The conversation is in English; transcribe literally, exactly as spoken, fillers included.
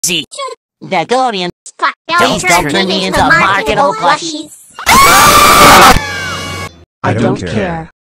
Z. The Guardian. Please don't turn me into a marketable plushie. I don't care.